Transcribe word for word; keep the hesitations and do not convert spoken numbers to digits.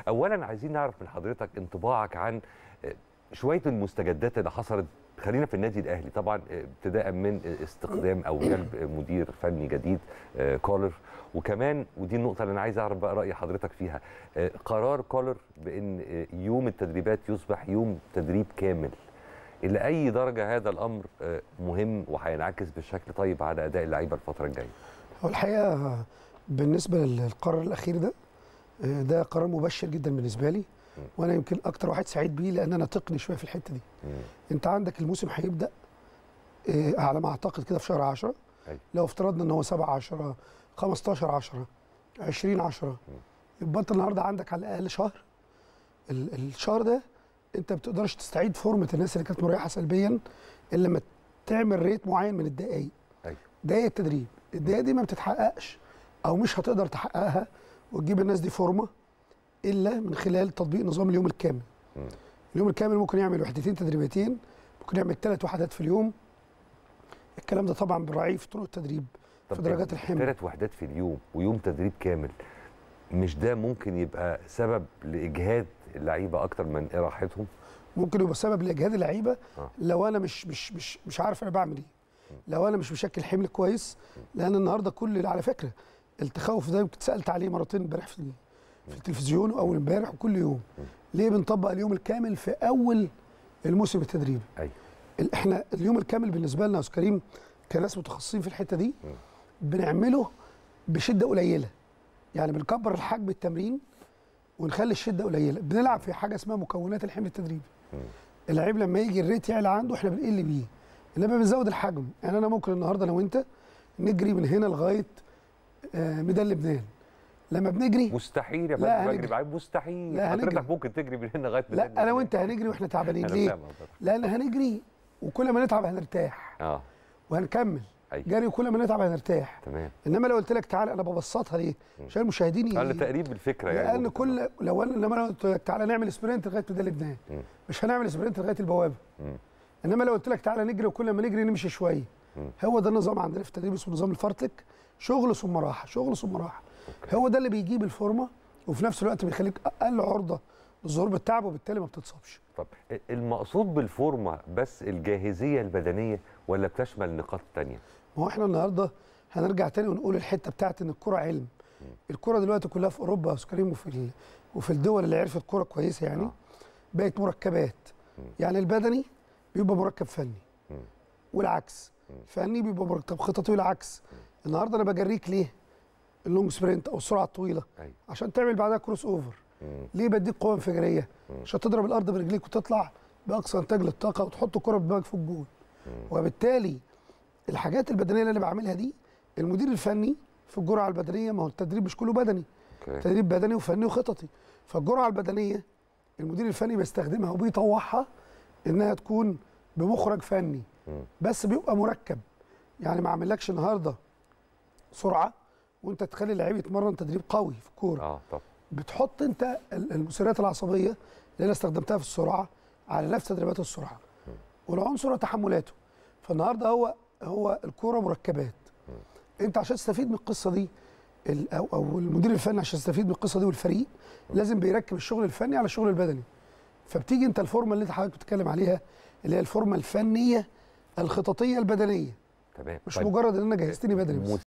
اولا عايزين نعرف من حضرتك انطباعك عن شويه المستجدات اللي حصلت. خلينا في النادي الاهلي طبعا، ابتداء من استخدام او جلب مدير فني جديد كولر، وكمان ودي النقطه اللي انا عايز اعرف بقى راي حضرتك فيها، قرار كولر بان يوم التدريبات يصبح يوم تدريب كامل. الى اي درجه هذا الامر مهم وهينعكس بشكل طيب على اداء اللعيبه الفتره الجايه؟ هو الحقيقه بالنسبه للقرار الاخير ده، ده قرار مبشر جدا بالنسبه لي، وانا يمكن اكتر واحد سعيد بيه لان انا تقني شويه في الحته دي. مم. انت عندك الموسم هيبدا على ما اعتقد كده في شهر عشرة. أي. لو افترضنا ان هو سبعة عشرة خمستاشر عشرة عشرين عشرة، يبقى انت النهارده عندك على الاقل شهر. الشهر ده انت ما بتقدرش تستعيد فورمه الناس اللي كانت مريحه سلبيا الا لما تعمل ريت معين من الدقائق. دقائق التدريب، الدقائق دي ما بتتحققش او مش هتقدر تحققها وتجيب الناس دي فورمه الا من خلال تطبيق نظام اليوم الكامل. م. اليوم الكامل ممكن يعمل وحدتين تدريبيتين، ممكن يعمل ثلاث وحدات في اليوم. الكلام ده طبعا بنراعيه في طرق التدريب في درجات الحمل. ثلاث وحدات في اليوم ويوم تدريب كامل، مش ده ممكن يبقى سبب لاجهاد اللعيبه اكتر من راحتهم؟ ممكن يبقى سبب لاجهاد اللعيبه آه. لو انا مش مش مش مش عارف انا بعمل ايه، لو انا مش بشكل حمل كويس. لان النهارده كل على فكره التخوف ده يمكن اتسالت عليه مرتين امبارح في في التلفزيون واول امبارح وكل يوم. ليه بنطبق اليوم الكامل في اول الموسم التدريبي؟ ايوه احنا اليوم الكامل بالنسبه لنا يا استاذ كريم كناس متخصصين في الحته دي بنعمله بشده قليله، يعني بنكبر الحجم التمرين ونخلي الشده قليله. بنلعب في حاجه اسمها مكونات الحمل التدريبي. اللعيب لما يجي الريت يعلى عنده احنا بنقل بيه، انما بنزود الحجم. يعني انا ممكن النهارده انا وانت نجري من هنا لغايه آه ميدان لبنان. لما بنجري مستحيل يا فندم بجري معاك، مستحيل. حضرتك ممكن تجري من هنا لغايه لا انا وانت هنجري واحنا تعبانين. ليه؟ لان هنجري وكل ما نتعب هنرتاح اه وهنكمل. أيوة. جري وكل ما نتعب هنرتاح. تمام. انما لو قلت لك تعالى، انا ببسطها ليه؟ عشان المشاهدين على تقريب الفكره يعني. لان كل لو انا لما انا قلت لك تعالى نعمل سبرنت لغايه ميدان لبنان، مش هنعمل سبرنت لغايه البوابه. مم. انما لو قلت لك تعالى نجري وكل ما نجري نمشي شويه. مم. هو ده النظام عندنا في التدريب اسمه نظام الفرتك، شغل ثم راحه، شغل ثم راحه. أوكي. هو ده اللي بيجيب الفورمه وفي نفس الوقت بيخليك اقل عرضه للظهور بالتعب وبالتالي ما بتتصابش. طب المقصود بالفورمه بس الجاهزيه البدنيه ولا بتشمل نقاط ثانيه؟ ما هو احنا النهارده هنرجع تاني ونقول الحته بتاعت ان الكره علم. م. الكره دلوقتي كلها في اوروبا يا استاذ كريم وفي وفي الدول اللي عرفت كره كويسه يعني آه. بقت مركبات. م. يعني البدني بيبقى مركب فني م. والعكس، الفني بيبقى مركب خططي والعكس. م. النهارده انا بجريك ليه؟ اللونج سبرنت او السرعه الطويله أي. عشان تعمل بعدها كروس اوفر. م. ليه بديك قوه انفجاريه؟ م. عشان تضرب الارض برجليك وتطلع باقصى انتاج للطاقه وتحط الكره بدماغك في الجول. وبالتالي الحاجات البدنيه اللي انا بعملها دي المدير الفني في الجرعه البدنيه، ما هو التدريب مش كله بدني. okay. تدريب بدني وفني وخططي. فالجرعه البدنيه المدير الفني بيستخدمها وبيطوعها انها تكون بمخرج فني م. بس بيبقى مركب. يعني ما اعملكش النهارده سرعه وانت تخلي اللعيب يتمرن تدريب قوي في الكوره. اه طب بتحط انت المثيرات العصبيه اللي انا استخدمتها في السرعه على نفس تدريبات السرعه م. والعنصر وتحملاته. فالنهارده هو هو الكوره مركبات. م. انت عشان تستفيد من القصه دي او او المدير الفني عشان يستفيد من القصه دي والفريق م. لازم بيركب الشغل الفني على الشغل البدني. فبتيجي انت الفورمه اللي انت حضرتك بتتكلم عليها اللي هي الفورمه الفنيه الخططيه البدنيه. تمام. مش طيب. مجرد ان انا جهزتني بدني بس.